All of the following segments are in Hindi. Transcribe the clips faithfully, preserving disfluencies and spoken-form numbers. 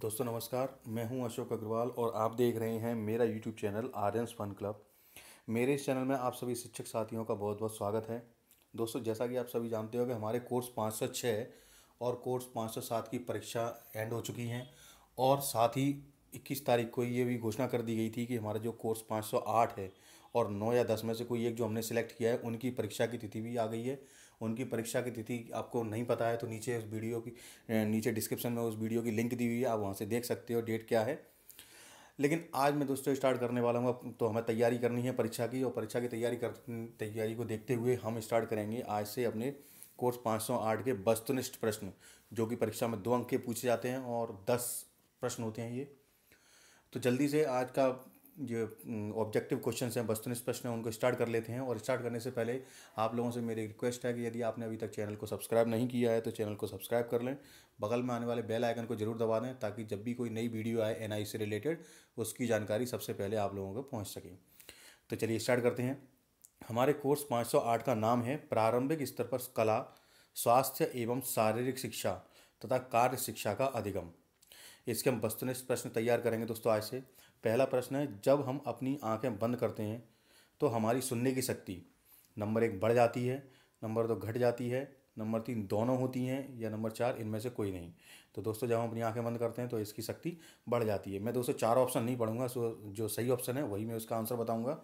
दोस्तों नमस्कार, मैं हूं अशोक अग्रवाल और आप देख रहे हैं मेरा YouTube channel Aryan's fun club. मेरे इस चैनल में आप सभी शिक्षक साथियों का बहुत बहुत स्वागत है। दोस्तों, जैसा कि आप सभी जानते हो कि हमारे कोर्स पाँच सौ छः और कोर्स पाँच सौ सात की परीक्षा एंड हो चुकी हैं और साथ ही इक्कीस तारीख को ये भी घोषणा कर दी गई थी कि हमारा जो कोर्स पाँच सौ आठ है और नौ या दस में से कोई एक जो हमने सिलेक्ट किया है उनकी परीक्षा की तिथि भी आ गई है। उनकी परीक्षा की तिथि आपको नहीं पता है तो नीचे उस वीडियो की नीचे डिस्क्रिप्शन में उस वीडियो की लिंक दी हुई है, आप वहाँ से देख सकते हो डेट क्या है। लेकिन आज मैं दोस्तों स्टार्ट करने वाला हूँ, तो हमें तैयारी करनी है परीक्षा की और परीक्षा की तैयारी कर तैयारी को देखते हुए हम स्टार्ट करेंगे आज से अपने कोर्स पाँच सौ आठ के वस्तुनिष्ठ प्रश्न, जो कि परीक्षा में दो अंक के पूछे जाते हैं और दस प्रश्न होते हैं ये। तो जल्दी से आज का जो ऑब्जेक्टिव क्वेश्चंस हैं, वस्तुनिष्ठ प्रश्न हैं, उनको स्टार्ट कर लेते हैं। और स्टार्ट करने से पहले आप लोगों से मेरी रिक्वेस्ट है कि यदि आपने अभी तक चैनल को सब्सक्राइब नहीं किया है तो चैनल को सब्सक्राइब कर लें, बगल में आने वाले बेल आइकन को जरूर दबा दें ताकि जब भी कोई नई वीडियो आए एन आई से रिलेटेड उसकी जानकारी सबसे पहले आप लोगों को पहुँच सके। तो चलिए स्टार्ट करते हैं। हमारे कोर्स पाँच सौ आठ का नाम है प्रारंभिक स्तर पर कला, स्वास्थ्य एवं शारीरिक शिक्षा तथा कार्य शिक्षा का अधिगम। इसके हम वस्तुनिष्ठ प्रश्न तैयार करेंगे दोस्तों आज से। पहला प्रश्न है, जब हम अपनी आंखें बंद करते हैं तो हमारी सुनने की शक्ति नंबर एक बढ़ जाती है, नंबर दो घट जाती है, नंबर तीन दोनों होती हैं, या नंबर चार इनमें से कोई नहीं। तो दोस्तों जब हम अपनी आंखें बंद करते हैं तो इसकी शक्ति बढ़ जाती है। मैं दोस्तों चार ऑप्शन नहीं पढ़ूंगा, सो जो सही ऑप्शन है वही मैं उसका आंसर बताऊंगा।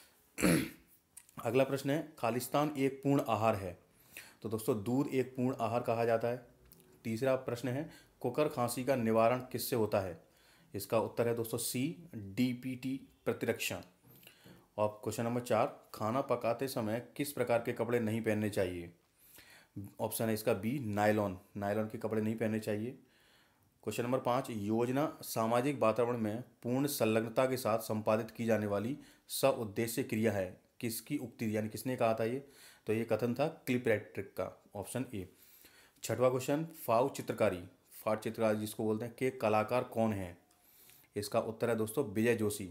अगला प्रश्न है, खालिस्तान एक पूर्ण आहार है। तो दोस्तों दूध एक पूर्ण आहार कहा जाता है। तीसरा प्रश्न है, कुकर खांसी का निवारण किससे होता है? इसका उत्तर है दोस्तों सी, डी पी टी प्रतिरक्षण। और क्वेश्चन नंबर चार, खाना पकाते समय किस प्रकार के कपड़े नहीं पहनने चाहिए? ऑप्शन है इसका बी, नायलॉन नायलॉन के कपड़े नहीं पहनने चाहिए। क्वेश्चन नंबर पाँच, योजना सामाजिक वातावरण में पूर्ण संलग्नता के साथ संपादित की जाने वाली सउद्देश्य क्रिया है। किसकी उक्ति, यानी किसने कहा था ये? तो ये कथन था क्लिपैट्रिक का, ऑप्शन ए। छठवां क्वेश्चन, फाव चित्रकारी फाट चित्रकारी जिसको बोलते हैं के कलाकार कौन है? इसका उत्तर है दोस्तों विजय जोशी।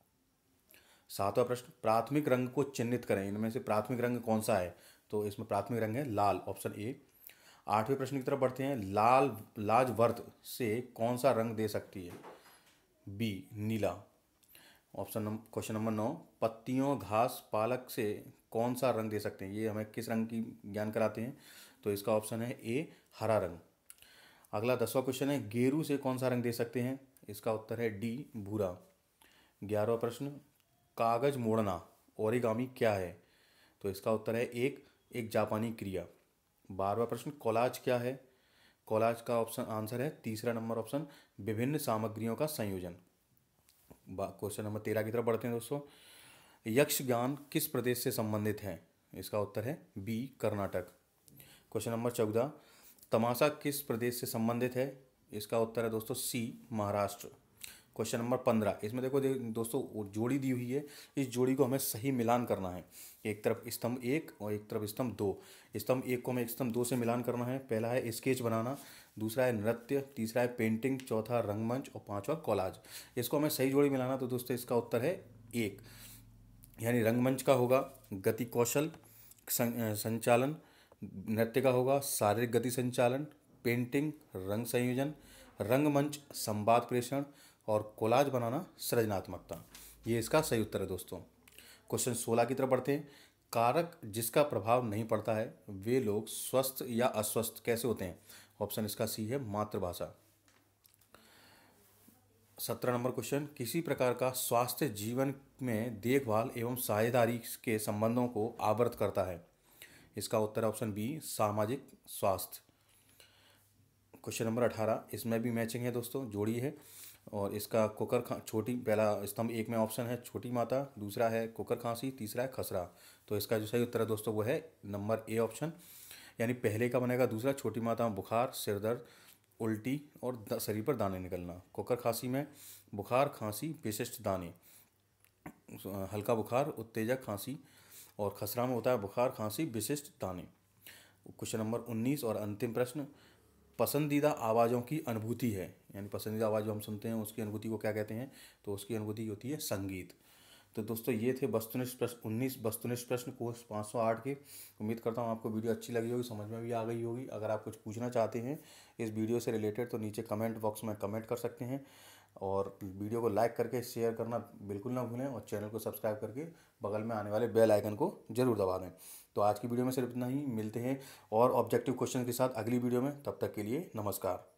सातवां प्रश्न, प्राथमिक रंग को चिन्हित करें। इनमें से प्राथमिक रंग कौन सा है? तो इसमें प्राथमिक रंग है लाल, ऑप्शन ए। आठवें प्रश्न की तरफ बढ़ते हैं, लाल लाजवर्त से कौन सा रंग दे सकती है? बी, नीला, ऑप्शन नंबर क्वेश्चन नंबर नौ, पत्तियों घास पालक से कौन सा रंग दे सकते हैं? ये हमें किस रंग की ज्ञान कराते हैं? तो इसका ऑप्शन है ए, हरा रंग। अगला दसवां क्वेश्चन है, गेरू से कौन सा रंग दे सकते हैं? इसका उत्तर है डी, भूरा। ग्यारहवां प्रश्न, कागज मोड़ना ओरिगामी क्या है? तो इसका उत्तर है एक एक जापानी क्रिया। बारहवां प्रश्न, कोलाज क्या है? कोलाज का ऑप्शन आंसर है तीसरा नंबर ऑप्शन, विभिन्न सामग्रियों का संयोजन। क्वेश्चन नंबर तेरह की तरफ बढ़ते हैं दोस्तों, यक्षगान किस प्रदेश से संबंधित है? इसका उत्तर है बी, कर्नाटक। क्वेश्चन नंबर चौदह, तमाशा किस प्रदेश से संबंधित है? इसका उत्तर है दोस्तों सी, महाराष्ट्र। क्वेश्चन नंबर पंद्रह, इसमें देखो दे, दोस्तों जोड़ी दी हुई है, इस जोड़ी को हमें सही मिलान करना है। एक तरफ स्तंभ एक और एक तरफ स्तंभ दो। स्तंभ एक को हमें स्तंभ दो से मिलान करना है। पहला है स्केच बनाना, दूसरा है नृत्य, तीसरा है पेंटिंग, चौथा रंगमंच और पांचवा कोलाज। इसको हमें सही जोड़ी मिलाना, तो दोस्तों इसका उत्तर है एक, यानी रंगमंच का होगा गति कौशल संचालन, नृत्य का होगा शारीरिक गति संचालन, पेंटिंग रंग संयोजन, रंगमंच संवाद प्रेषण और कोलाज बनाना सृजनात्मकता। ये इसका सही उत्तर है दोस्तों। क्वेश्चन सोलह की तरफ बढ़ते हैं, कारक जिसका प्रभाव नहीं पड़ता है वे लोग स्वस्थ या अस्वस्थ कैसे होते हैं? ऑप्शन इसका सी है, मातृभाषा। सत्रह नंबर क्वेश्चन, किसी प्रकार का स्वास्थ्य जीवन में देखभाल एवं साझेदारी के संबंधों को आवृत करता है? इसका उत्तर है ऑप्शन बी, सामाजिक स्वास्थ्य। क्वेश्चन नंबर अठारह, इसमें भी मैचिंग है दोस्तों, जोड़ी है और इसका कुकर खा छोटी, पहला स्तंभ एक में ऑप्शन है छोटी माता, दूसरा है कुकर खांसी, तीसरा है खसरा। तो इसका जो सही उत्तर है दोस्तों वो है नंबर ए ऑप्शन, यानी पहले का बनेगा दूसरा, छोटी माता में बुखार, सिरदर्द, उल्टी और शरीर पर दाने निकलना। कुकर खांसी में बुखार, खांसी, विशिष्ट दाने, हल्का बुखार, उत्तेजक खांसी, और खसरा में होता है बुखार, खांसी, विशिष्ट दाने। क्वेश्चन नंबर उन्नीस और अंतिम प्रश्न, पसंदीदा आवाज़ों की अनुभूति है, यानी पसंदीदा आवाज़ जो हम सुनते हैं उसकी अनुभूति को क्या कहते हैं? तो उसकी अनुभूति होती है संगीत। तो दोस्तों ये थे वस्तुनिष्ठ प्रश्न उन्नीस वस्तुनिष्ठ प्रश्न कोर्स पाँच सौ आठ के। उम्मीद करता हूँ आपको वीडियो अच्छी लगी होगी, समझ में भी आ गई होगी। अगर आप कुछ पूछना चाहते हैं इस वीडियो से रिलेटेड तो नीचे कमेंट बॉक्स में कमेंट कर सकते हैं, और वीडियो को लाइक करके शेयर करना बिल्कुल ना भूलें, और चैनल को सब्सक्राइब करके बगल में आने वाले बेल आइकन को जरूर दबा दें। तो आज की वीडियो में सिर्फ इतना ही, मिलते हैं और ऑब्जेक्टिव क्वेश्चन के साथ अगली वीडियो में। तब तक के लिए नमस्कार।